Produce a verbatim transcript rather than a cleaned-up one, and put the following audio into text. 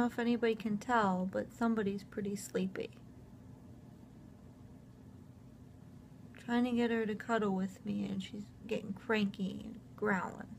know if anybody can tell, but somebody's pretty sleepy. I'm trying to get her to cuddle with me and she's getting cranky and growling.